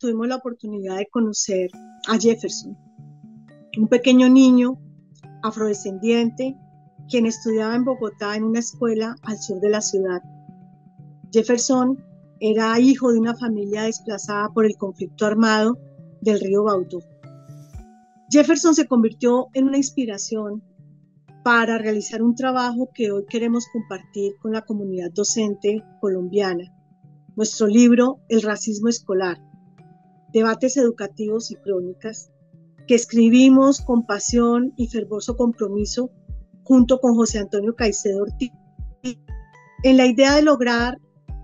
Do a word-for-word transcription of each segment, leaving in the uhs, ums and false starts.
tuvimos la oportunidad de conocer a Jefferson, un pequeño niño afrodescendiente quien estudiaba en Bogotá en una escuela al sur de la ciudad. Jefferson era hijo de una familia desplazada por el conflicto armado del río Baudó. Jefferson se convirtió en una inspiración para realizar un trabajo que hoy queremos compartir con la comunidad docente colombiana. Nuestro libro, El racismo escolar, debates educativos y crónicas, que escribimos con pasión y fervoroso compromiso junto con José Antonio Caicedo Ortiz, en la idea de lograr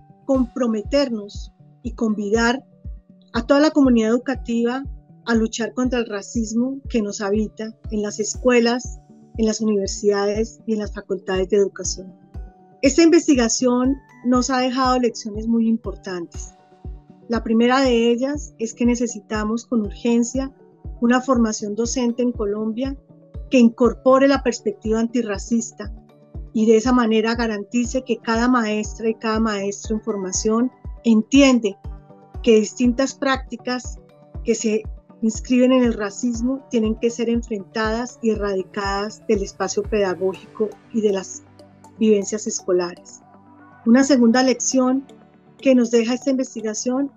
comprometernos y convidar a toda la comunidad educativa a luchar contra el racismo que nos habita en las escuelas, en las universidades y en las facultades de educación. Esta investigación nos ha dejado lecciones muy importantes. La primera de ellas es que necesitamos con urgencia una formación docente en Colombia que incorpore la perspectiva antirracista y de esa manera garantice que cada maestra y cada maestro en formación entiende que distintas prácticas que se inscriben en el racismo tienen que ser enfrentadas y erradicadas del espacio pedagógico y de las vivencias escolares. Una segunda lección que nos deja esta investigación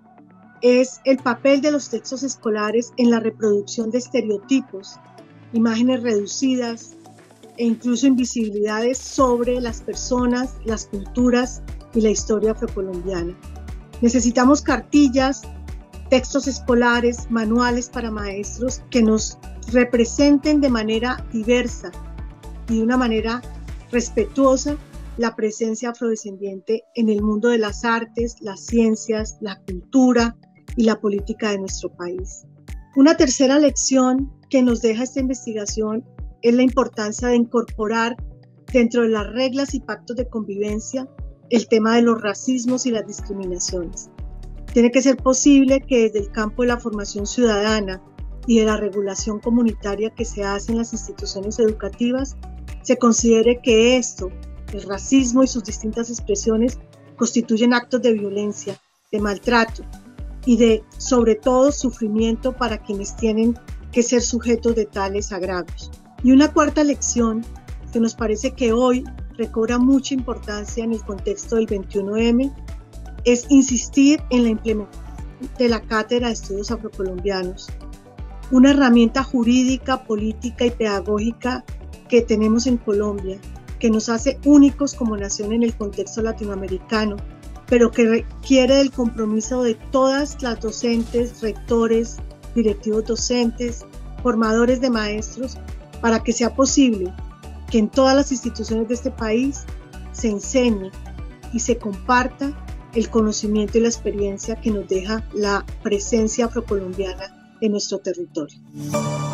es el papel de los textos escolares en la reproducción de estereotipos, imágenes reducidas e incluso invisibilidades sobre las personas, las culturas y la historia afrocolombiana. Necesitamos cartillas, textos escolares, manuales para maestros que nos representen de manera diversa y de una manera respetuosa la presencia afrodescendiente en el mundo de las artes, las ciencias, la cultura y la política de nuestro país. Una tercera lección que nos deja esta investigación es la importancia de incorporar dentro de las reglas y pactos de convivencia el tema de los racismos y las discriminaciones. Tiene que ser posible que desde el campo de la formación ciudadana y de la regulación comunitaria que se hace en las instituciones educativas, se considere que esto, el racismo y sus distintas expresiones, constituyen actos de violencia, de maltrato y de, sobre todo, sufrimiento para quienes tienen que ser sujetos de tales agravios. Y una cuarta lección que nos parece que hoy recobra mucha importancia en el contexto del veintiuno eme es insistir en la implementación de la Cátedra de Estudios Afrocolombianos, una herramienta jurídica, política y pedagógica que tenemos en Colombia, que nos hace únicos como nación en el contexto latinoamericano, pero que requiere del compromiso de todas las docentes, rectores, directivos docentes, formadores de maestros, para que sea posible que en todas las instituciones de este país se enseñe y se comparta el conocimiento y la experiencia que nos deja la presencia afrocolombiana en nuestro territorio.